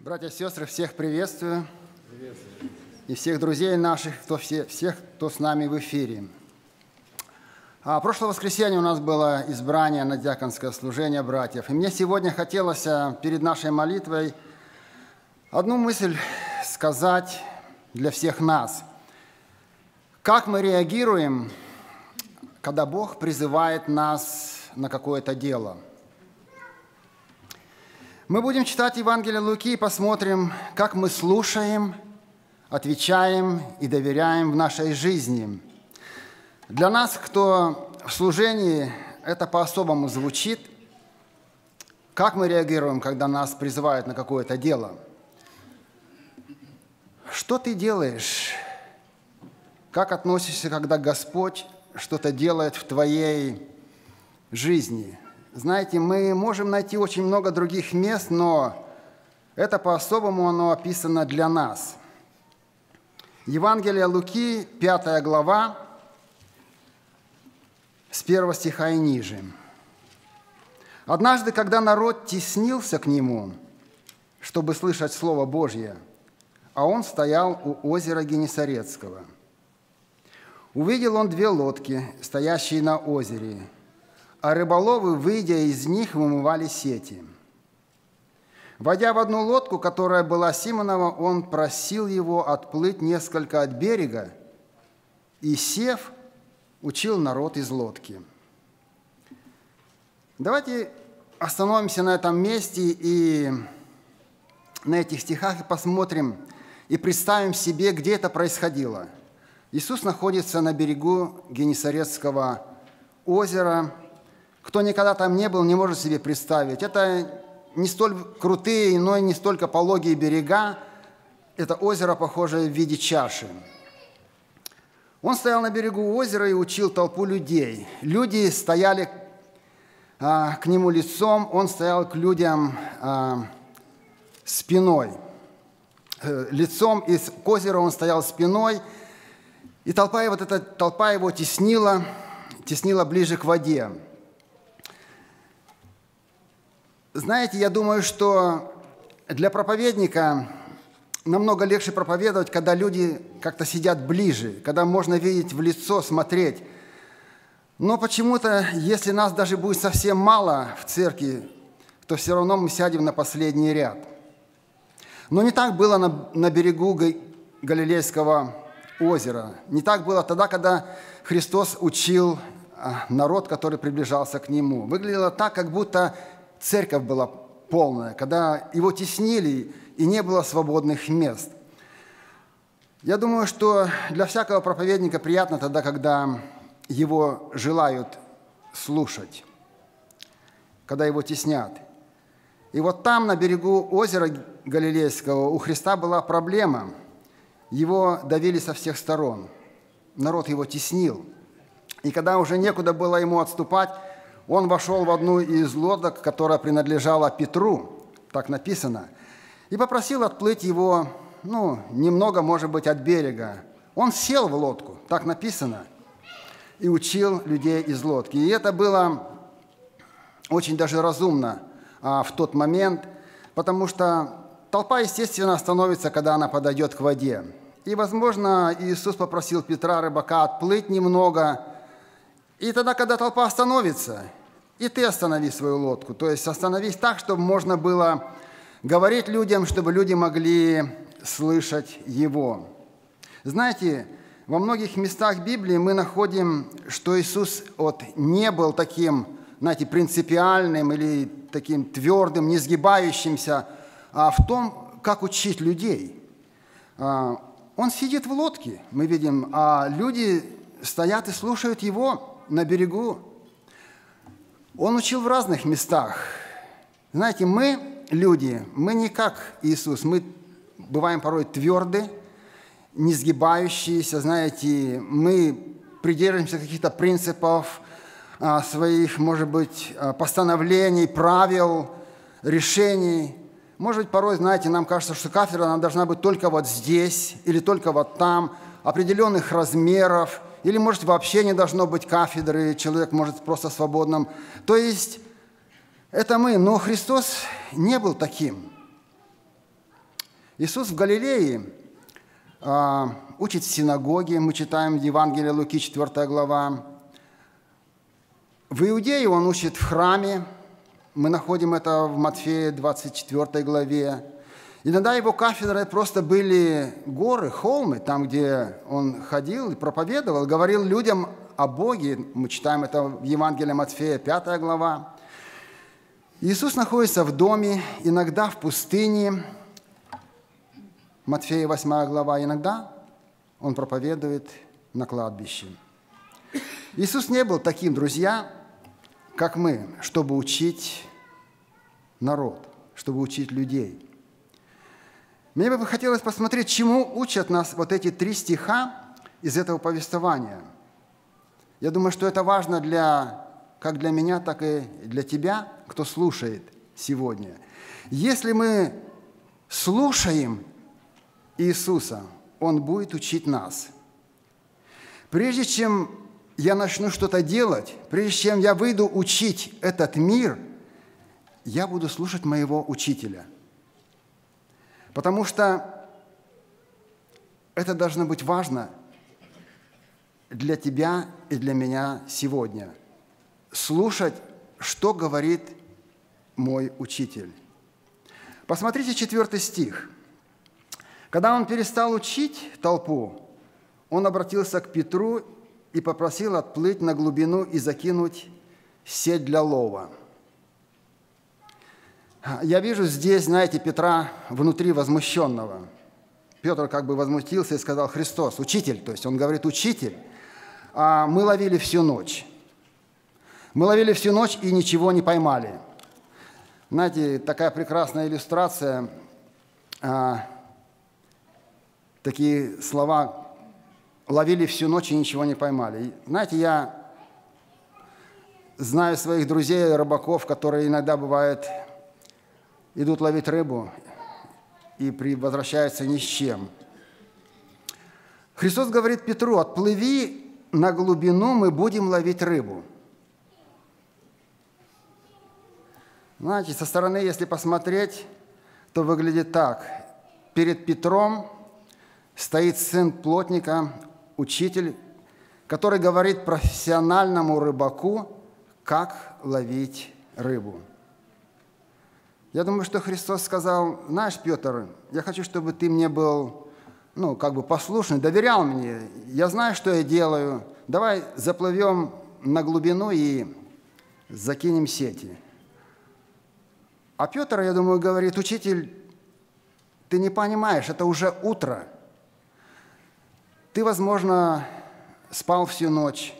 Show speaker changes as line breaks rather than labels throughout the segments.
Братья и сестры, всех приветствую. И всех друзей наших, всех, кто с нами в эфире. Прошлое воскресенье у нас было избрание на диаконское служение братьев. И мне сегодня хотелось перед нашей молитвой одну мысль сказать для всех нас. Как мы реагируем, когда Бог призывает нас на какое-то дело? Мы будем читать Евангелие Луки и посмотрим, как мы слушаем, отвечаем и доверяем в нашей жизни. Для нас, кто в служении, это по-особому звучит. Как мы реагируем, когда нас призывают на какое-то дело? Что ты делаешь? Как относишься, когда Господь что-то делает в твоей жизни? Знаете, мы можем найти очень много других мест, но это по-особому оно описано для нас. Евангелие Луки, 5 глава, с 1 стиха и ниже. «Однажды, когда народ теснился к нему, чтобы слышать Слово Божье, а он стоял у озера Генесарецкого, увидел он 2 лодки, стоящие на озере, а рыболовы, выйдя из них, вымывали сети. Войдя в одну лодку, которая была Симонова, он просил его отплыть несколько от берега и, сев, учил народ из лодки». Давайте остановимся на этом месте и на этих стихах и посмотрим, и представим себе, где это происходило. Иисус находится на берегу Генесарецкого озера. Кто никогда там не был, не может себе представить. Это не столь крутые, но и не столько пологие берега. Это озеро, похожее в виде чаши. Он стоял на берегу озера и учил толпу людей. Люди стояли к нему лицом, он стоял к людям спиной. Лицом и к озеру он стоял спиной, и толпа его теснила ближе к воде. Знаете, я думаю, что для проповедника намного легче проповедовать, когда люди как-то сидят ближе, когда можно видеть в лицо, смотреть. Но почему-то, если нас даже будет совсем мало в церкви, то все равно мы сядем на последний ряд. Но не так было на берегу Галилейского озера. Не так было тогда, когда Христос учил народ, который приближался к Нему. Выглядело так, как будто церковь была полная, когда его теснили, и не было свободных мест. Я думаю, что для всякого проповедника приятно тогда, когда его желают слушать, когда его теснят. И вот там, на берегу озера Галилейского, у Христа была проблема. Его давили со всех сторон. Народ его теснил. И когда уже некуда было ему отступать, он вошел в одну из лодок, которая принадлежала Петру, так написано, и попросил отплыть его, немного, может быть, от берега. Он сел в лодку, так написано, и учил людей из лодки. И это было очень даже разумно в тот момент, потому что толпа, естественно, остановится, когда она подойдет к воде. И, возможно, Иисус попросил Петра, рыбака, отплыть немного. И тогда, когда толпа остановится, и ты останови свою лодку. То есть остановись так, чтобы можно было говорить людям, чтобы люди могли слышать Его. Знаете, во многих местах Библии мы находим, что Иисус не был таким, принципиальным или таким твердым, не сгибающимся, в том, как учить людей. Он сидит в лодке, мы видим, а люди стоят и слушают Его на берегу. Он учил в разных местах. Знаете, мы, люди, мы не как Иисус, мы бываем порой тверды, не сгибающиеся, знаете, мы придерживаемся каких-то принципов, своих, может быть, постановлений, правил, решений. Может быть, порой, знаете, нам кажется, что кафедра она должна быть только вот здесь или только вот там, определенных размеров, или, может, вообще не должно быть кафедры, человек может просто свободным. То есть это мы, но Христос не был таким. Иисус в Галилее учит в синагоге, мы читаем Евангелие Луки, 4 глава. В Иудее Он учит в храме, мы находим это в Матфея 24 главе. Иногда его кафедрой просто были горы, холмы, там, где Он ходил и проповедовал, говорил людям о Боге. Мы читаем это в Евангелии Матфея, 5 глава. Иисус находится в доме, иногда в пустыне, Матфея 8 глава, иногда Он проповедует на кладбище. Иисус не был таким, друзья, как мы, чтобы учить народ, чтобы учить людей. Мне бы хотелось посмотреть, чему учат нас вот эти 3 стиха из этого повествования. Я думаю, что это важно как для меня, так и для тебя, кто слушает сегодня. Если мы слушаем Иисуса, Он будет учить нас. Прежде чем я начну что-то делать, прежде чем я выйду учить этот мир, я буду слушать моего учителя. Потому что это должно быть важно для тебя и для меня сегодня. Слушать, что говорит мой учитель. Посмотрите 4 стих. Когда он перестал учить толпу, он обратился к Петру и попросил отплыть на глубину и закинуть сеть для лова. Я вижу здесь, знаете, Петра внутри возмущенного. Петр как бы возмутился и сказал: «Христос, учитель», то есть он говорит: «Учитель, а мы ловили всю ночь. Мы ловили всю ночь и ничего не поймали». Знаете, такая прекрасная иллюстрация, такие слова: «ловили всю ночь и ничего не поймали». И, знаете, я знаю своих друзей, рыбаков, которые иногда, бывает, идут ловить рыбу и возвращаются ни с чем. Христос говорит Петру: «Отплыви на глубину, мы будем ловить рыбу». Знаете, со стороны, если посмотреть, то выглядит так. Перед Петром стоит сын плотника, учитель, который говорит профессиональному рыбаку, как ловить рыбу. Я думаю, что Христос сказал: «Знаешь, Петр, я хочу, чтобы ты мне был, послушный, доверял мне. Я знаю, что я делаю. Давай заплывем на глубину и закинем сети». А Петр, я думаю, говорит: «Учитель, ты не понимаешь, это уже утро. Ты, возможно, спал всю ночь,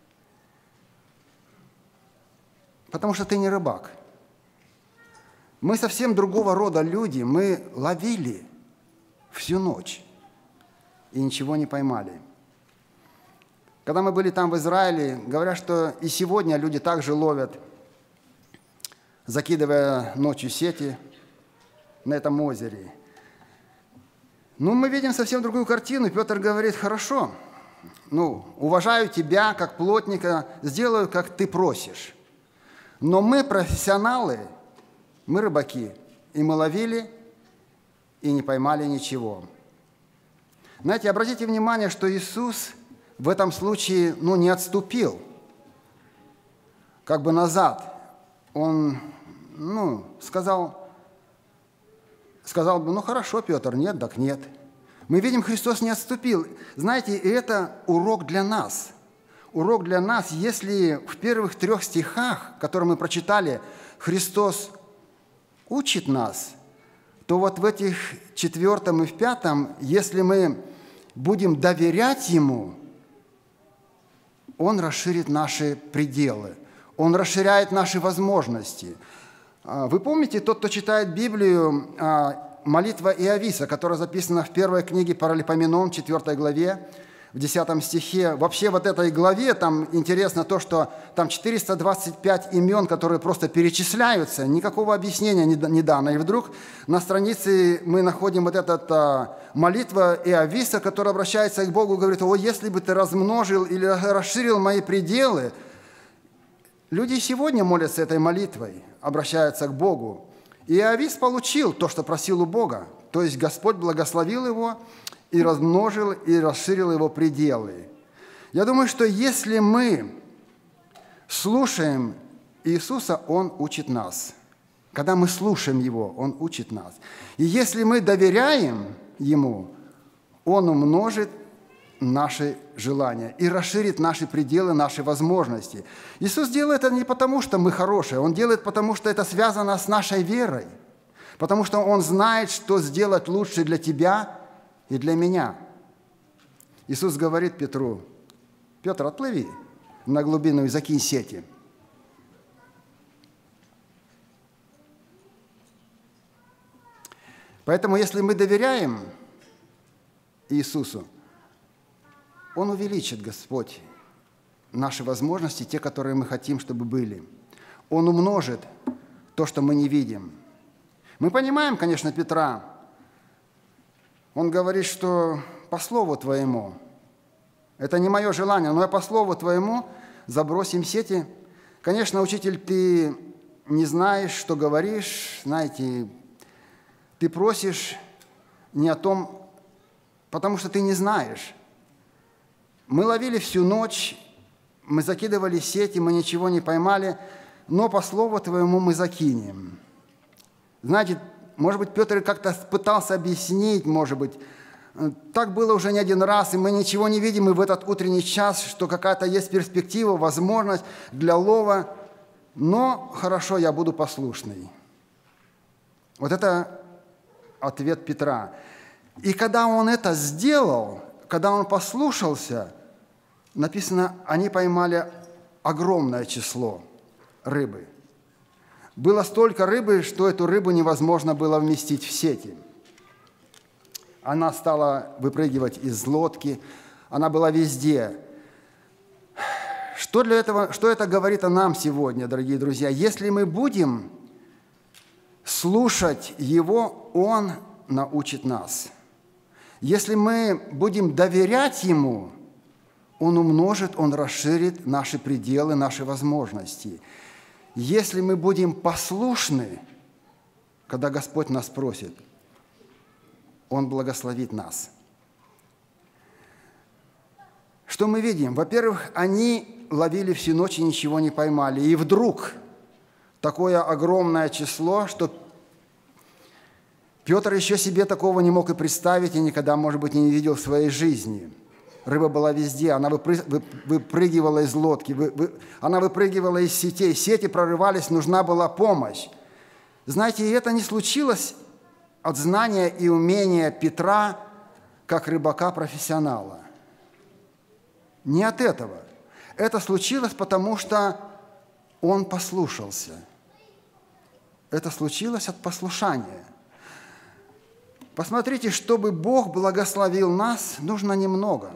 потому что ты не рыбак. Мы совсем другого рода люди, мы ловили всю ночь и ничего не поймали». Когда мы были там в Израиле, говорят, что и сегодня люди также ловят, закидывая ночью сети на этом озере. Но мы видим совсем другую картину. Петр говорит: «Хорошо, уважаю тебя как плотника, сделаю, как ты просишь. Но мы профессионалы, мы рыбаки, и мы ловили, и не поймали ничего». Знаете, обратите внимание, что Иисус в этом случае не отступил как бы назад. Он сказал бы: «Хорошо, Петр, нет, так нет». Мы видим, Христос не отступил. Знаете, и это урок для нас. Урок для нас, если в первых 3 стихах, которые мы прочитали, Христос учит нас, то вот в этих 4 и в 5, если мы будем доверять Ему, Он расширит наши пределы, Он расширяет наши возможности. Вы помните, тот, кто читает Библию, молитва Иовиса, которая записана в 1 книге Паралипоменон, 4 главе, в 10 стихе. Вообще вот этой главе там интересно то, что там 425 имен, которые просто перечисляются, никакого объяснения не дано. И вдруг на странице мы находим вот эта молитва Иовиса, которая обращается к Богу, говорит: «О, если бы ты размножил или расширил мои пределы». Люди сегодня молятся этой молитвой, обращаются к Богу. И Иовис получил то, что просил у Бога. То есть Господь благословил его и размножил, и расширил его пределы. Я думаю, что если мы слушаем Иисуса, Он учит нас. Когда мы слушаем Его, Он учит нас. И если мы доверяем Ему, Он умножит наши желания и расширит наши пределы, наши возможности. Иисус делает это не потому, что мы хорошие, Он делает потому, что это связано с нашей верой, потому что Он знает, что сделать лучше для тебя и для меня. Иисус говорит Петру: «Петр, отплыви на глубину и закинь сети». Поэтому, если мы доверяем Иисусу, Он увеличит, Господь, наши возможности, те, которые мы хотим, чтобы были. Он умножит то, что мы не видим. Мы понимаем, конечно, Петра. Он говорит, что по слову Твоему, это не мое желание, но я по слову Твоему забросим сети. Конечно, учитель, ты не знаешь, что говоришь, знаете, ты просишь не о том, потому что ты не знаешь. Мы ловили всю ночь, мы закидывали сети, мы ничего не поймали, но по слову Твоему мы закинем. Знаете, может быть, Петр как-то пытался объяснить, может быть, так было уже не один раз, и мы ничего не видим, и в этот утренний час, что какая-то есть перспектива, возможность для лова, но хорошо, я буду послушный. Вот это ответ Петра. И когда он это сделал, когда он послушался, написано, они поймали огромное число рыбы. Было столько рыбы, что эту рыбу невозможно было вместить в сети. Она стала выпрыгивать из лодки, она была везде. Что это говорит о нам сегодня, дорогие друзья? Если мы будем слушать Его, Он научит нас. Если мы будем доверять Ему, Он умножит, Он расширит наши пределы, наши возможности. Если мы будем послушны, когда Господь нас просит, Он благословит нас. Что мы видим? Во-первых, они ловили всю ночь и ничего не поймали. И вдруг такое огромное число, что Петр еще себе такого не мог и представить, и никогда, может быть, и не видел в своей жизни. Рыба была везде, она выпрыгивала из лодки, она выпрыгивала из сетей, сети прорывались, нужна была помощь. Знаете, и это не случилось от знания и умения Петра, как рыбака-профессионала. Не от этого. Это случилось, потому что он послушался. Это случилось от послушания. Посмотрите, чтобы Бог благословил нас, нужно немного.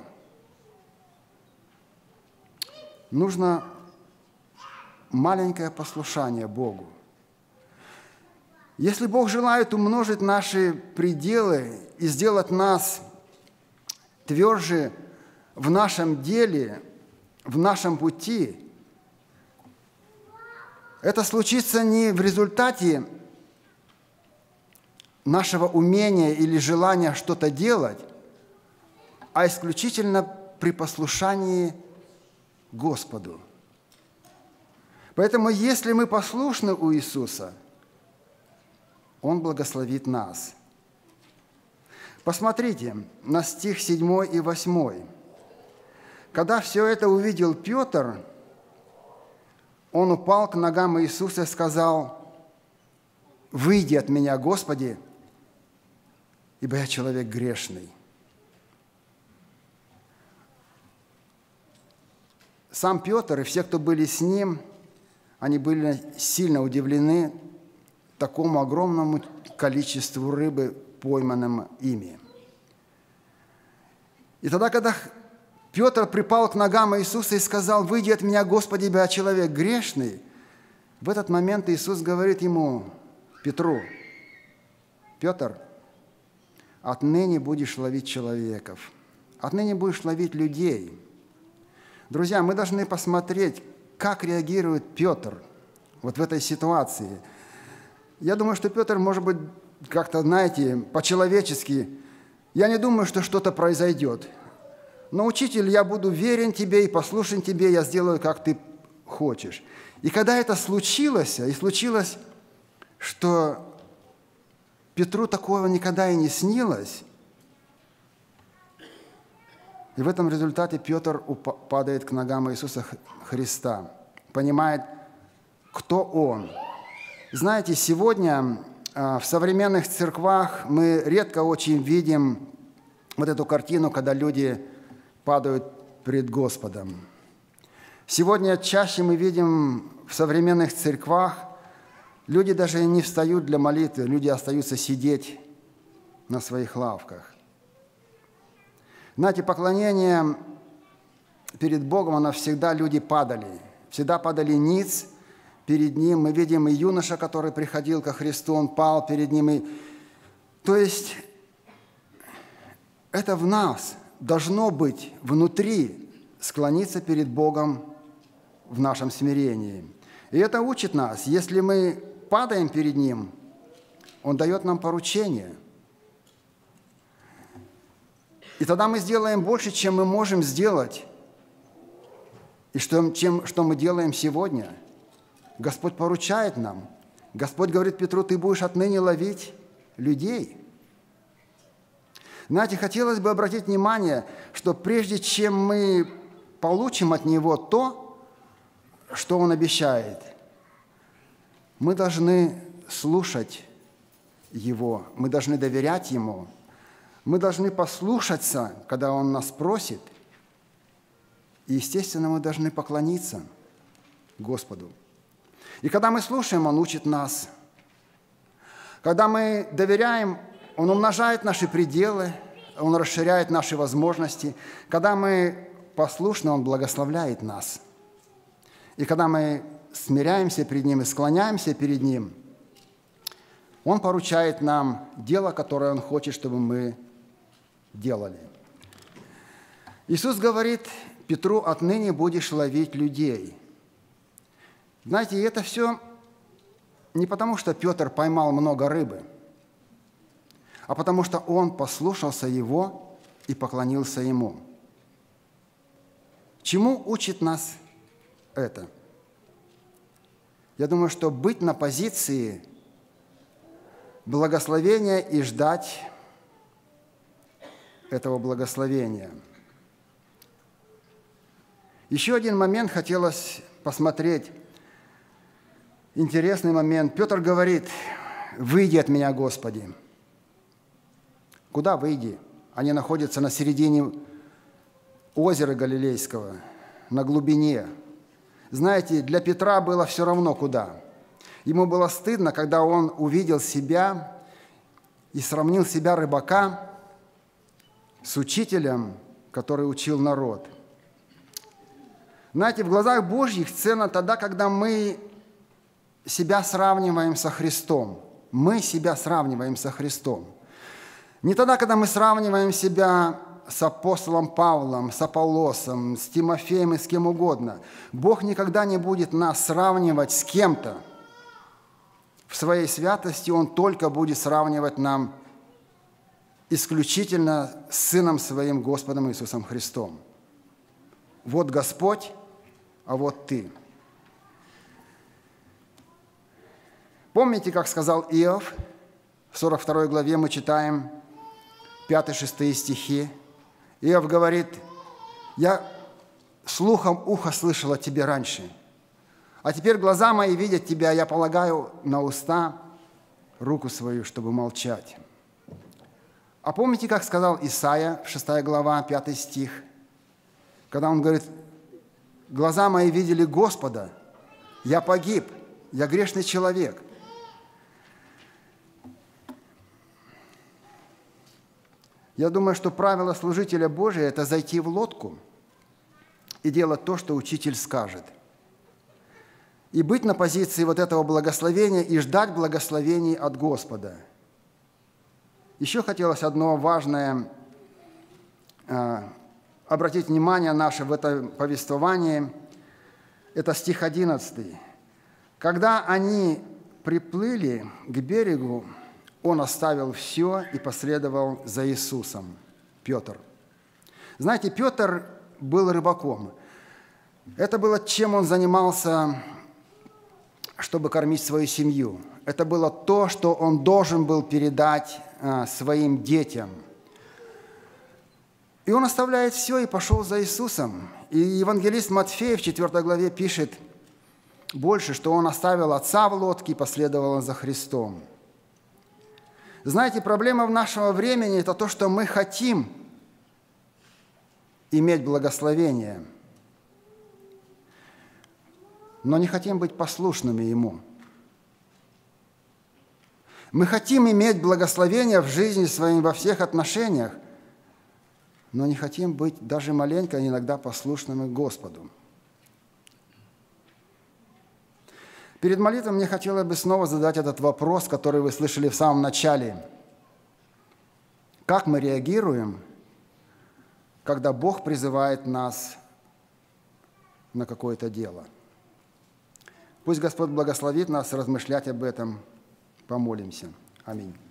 Нужно маленькое послушание Богу. Если Бог желает умножить наши пределы и сделать нас тверже в нашем деле, в нашем пути, это случится не в результате нашего умения или желания что-то делать, а исключительно при послушании Господу. Поэтому, если мы послушны у Иисуса, Он благословит нас. Посмотрите на стих 7 и 8. Когда все это увидел Петр, он упал к ногам Иисуса и сказал: «Выйди от меня, Господи, ибо я человек грешный». Сам Петр и все, кто были с ним, они были сильно удивлены такому огромному количеству рыбы, пойманным ими. И тогда, когда Петр припал к ногам Иисуса и сказал: «Выйди от меня, Господи, ибо я человек грешный», в этот момент Иисус говорит ему, Петру: «Петр, отныне будешь ловить человеков, отныне будешь ловить людей». Друзья, мы должны посмотреть, как реагирует Петр вот в этой ситуации. Я думаю, что Петр, может быть, как-то, знаете, по-человечески, я не думаю, что что-то произойдет. Но, учитель, я буду верен тебе и послушен тебе, я сделаю, как ты хочешь. И когда это случилось, что Петру такого никогда и не снилось, и в этом результате Петр падает к ногам Иисуса Христа, понимает, кто Он. Знаете, сегодня в современных церквах мы редко очень видим вот эту картину, когда люди падают пред Господом. Сегодня чаще мы видим в современных церквах, люди даже не встают для молитвы, люди остаются сидеть на своих лавках. Знаете, поклонение перед Богом, оно всегда люди всегда падали ниц перед Ним. Мы видим и юноша, который приходил ко Христу, он пал перед Ним. То есть это в нас должно быть внутри, склониться перед Богом в нашем смирении. И это учит нас, если мы падаем перед Ним, Он дает нам поручение. И тогда мы сделаем больше, чем мы можем сделать, и что мы делаем сегодня. Господь поручает нам. Господь говорит Петру, ты будешь отныне ловить людей. Знаете, хотелось бы обратить внимание, что прежде чем мы получим от Него то, что Он обещает, мы должны слушать Его, мы должны доверять Ему, мы должны послушаться, когда Он нас просит, и, естественно, мы должны поклониться Господу. И когда мы слушаем, Он учит нас. Когда мы доверяем, Он умножает наши пределы, Он расширяет наши возможности. Когда мы послушны, Он благословляет нас. И когда мы смиряемся перед Ним и склоняемся перед Ним, Он поручает нам дело, которое Он хочет, чтобы мы делали. Иисус говорит Петру, отныне будешь ловить людей. Знаете, это все не потому, что Петр поймал много рыбы, а потому что он послушался Его и поклонился Ему. Чему учит нас это? Я думаю, что быть на позиции благословения и ждать этого благословения. Еще один момент хотелось посмотреть. Интересный момент. Петр говорит, «Выйди от меня, Господи». Куда выйди? Они находятся на середине озера Галилейского, на глубине. Знаете, для Петра было все равно куда. Ему было стыдно, когда он увидел себя и сравнил себя, рыбака, с учителем, который учил народ. Знаете, в глазах Божьих ценно тогда, когда мы себя сравниваем со Христом. Мы себя сравниваем со Христом. Не тогда, когда мы сравниваем себя с апостолом Павлом, с Аполлосом, с Тимофеем и с кем угодно. Бог никогда не будет нас сравнивать с кем-то. В своей святости Он только будет сравнивать нам исключительно с Сыном Своим, Господом Иисусом Христом. Вот Господь, а вот ты. Помните, как сказал Иов? В 42 главе мы читаем 5-6 стихи. Иов говорит, «Я слухом уха слышал о тебе раньше, а теперь глаза мои видят тебя, я полагаю на уста руку свою, чтобы молчать». А помните, как сказал Исаия, 6 глава, 5 стих, когда он говорит, «Глаза мои видели Господа, я погиб, я грешный человек». Я думаю, что правило служителя Божия – это зайти в лодку и делать то, что учитель скажет. И быть на позиции вот этого благословения и ждать благословений от Господа. Еще хотелось одно важное обратить внимание наше в этом повествовании. Это стих 11. «Когда они приплыли к берегу, он оставил все и последовал за Иисусом. Петр. Знаете, Петр был рыбаком. Это было, чем он занимался, чтобы кормить свою семью. Это было то, что он должен был передать своим детям. И он оставляет все и пошел за Иисусом. И евангелист Матфей в 4 главе пишет больше, что он оставил отца в лодке и последовал за Христом. Знаете, проблема в нашего времени – это то, что мы хотим иметь благословение, но не хотим быть послушными Ему. Мы хотим иметь благословение в жизни своей во всех отношениях, но не хотим быть даже маленько иногда послушными Господу. Перед молитвой мне хотелось бы снова задать этот вопрос, который вы слышали в самом начале. Как мы реагируем, когда Бог призывает нас на какое-то дело? Пусть Господь благословит нас размышлять об этом. Помолимся. Аминь.